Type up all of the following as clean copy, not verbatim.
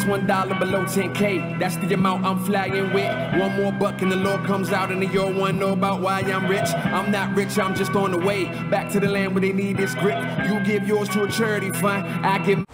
Just $1 below 10K, that's the amount I'm flying with. One more buck and the Lord comes out and the yo one know about why I'm rich. I'm not rich, I'm just on the way back to the land where they need this grip. You give yours to a charity fund, I give.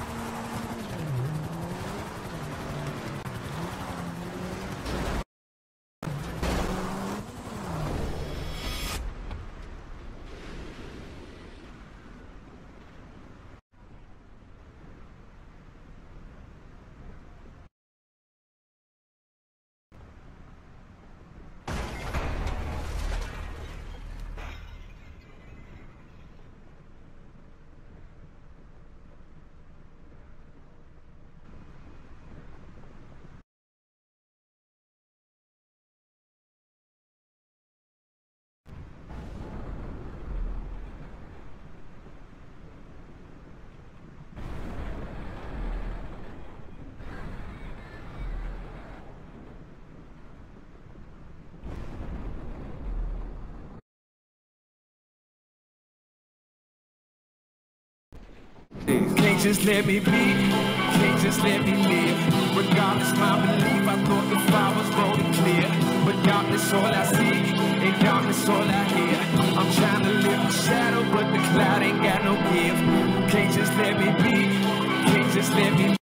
Can't just let me be, can't just let me live. Regardless my belief, I thought the fire was rolling clear. But darkness all I see, and darkness all I hear. I'm trying to live in shadow, but the cloud ain't got no give. Can't just let me be, can't just let me